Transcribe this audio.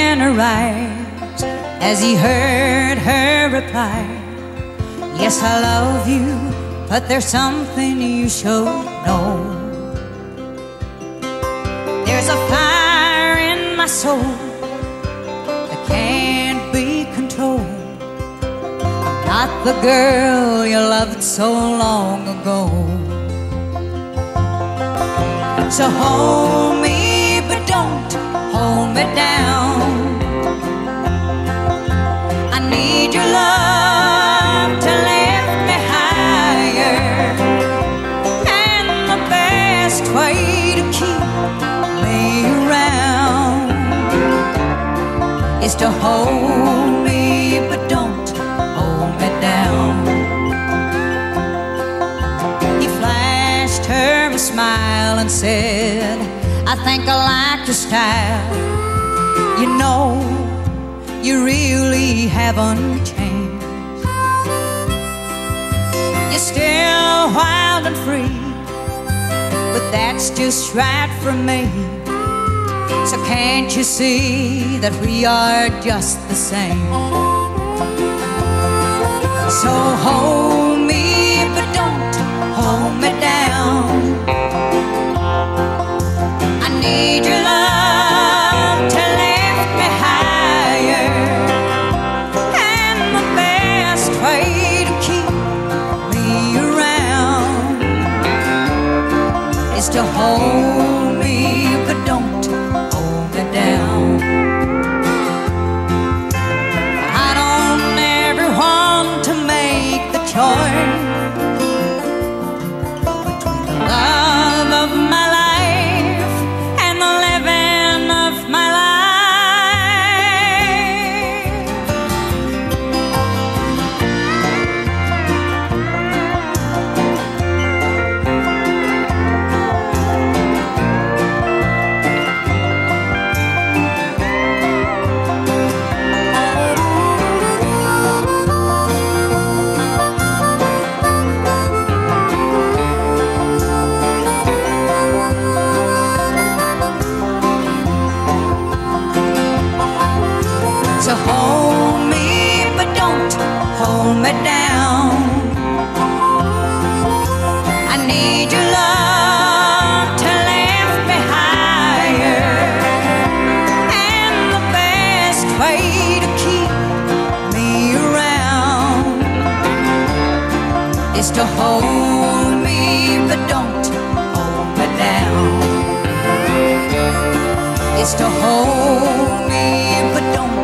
in her eyes as he heard her reply. Yes, I love you, but there's something you should know. There's a fire in my soul that can't be controlled. I'm not the girl you loved so long ago. So hold me, but don't hold me down. I need your love to lift me higher, and the best way to keep me around is to hold me, but don't hold me down. He flashed her a smile and said, I think I like your style. You know, you really haven't changed. You're still wild and free, but that's just right for me. So can't you see that we are just the same? So hold me, but don't hold me down. I need your love to lift me higher, and the best way to keep me around is to hold me, but don't hold me down. I don't ever want to make the choice between the love of my life and the living of my life. So hold me, but don't hold me down. I need your love to lift me higher, and the best way to keep me around is to hold me, but don't hold me down. Is to hold me, but don't